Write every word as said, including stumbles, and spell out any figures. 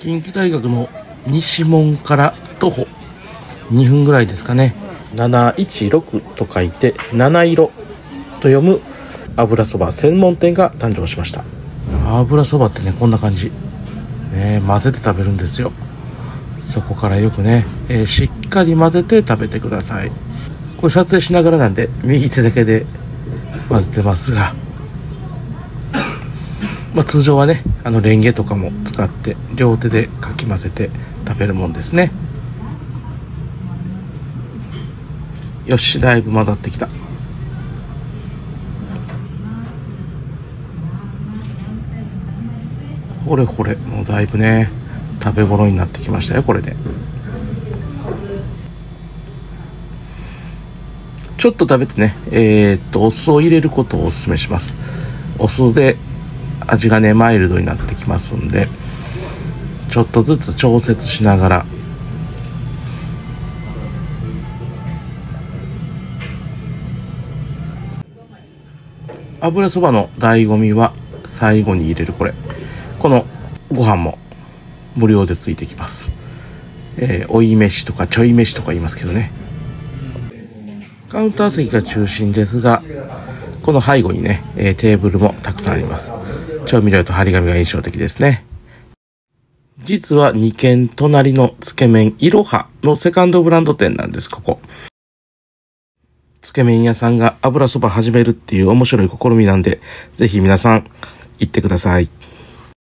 近畿大学の西門から徒歩にふんぐらいですかね。なないちろくと書いて七色と読む油そば専門店が誕生しました。油そばってね、こんな感じね、混ぜて食べるんですよ。そこからよくね、えー、しっかり混ぜて食べてください。これ撮影しながらなんで右手だけで混ぜてますが、まあ、通常はね、あのレンゲとかも使って両手でかき混ぜて食べるもんですね。よし、だいぶ混ざってきた。ほれほれ、もうだいぶね食べ頃になってきましたよ。これでちょっと食べてね、えー、っとお酢を入れることをおすすめします。お酢で味がねマイルドになってきますんで、ちょっとずつ調節しながら。油そばの醍醐味は最後に入れるこれこのご飯も無料でついてきます。えー、追い飯とかちょい飯とか言いますけどね。カウンター席が中心ですが、この背後にね、えー、テーブルもたくさんあります。調味料と張り紙が印象的ですね。実はに軒隣のつけ麺いろはのセカンドブランド店なんです。ここつけ麺屋さんが油そば始めるっていう面白い試みなんで、ぜひ皆さん行ってください。